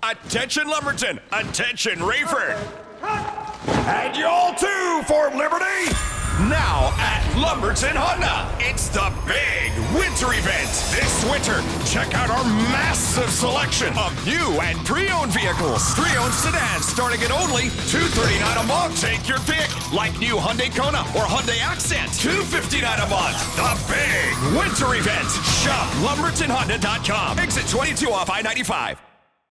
Attention Lumberton, attention Rayford. And y'all too for Liberty. Now at Lumberton Honda, it's the big winter event. This winter, check out our massive selection of new and pre-owned vehicles. Pre-owned sedans starting at only $239 a month. Take your pick, like new Hyundai Kona or Hyundai Accent, $259 a month. The big winter event. Shop LumbertonHonda.com. Exit 22 off I-95.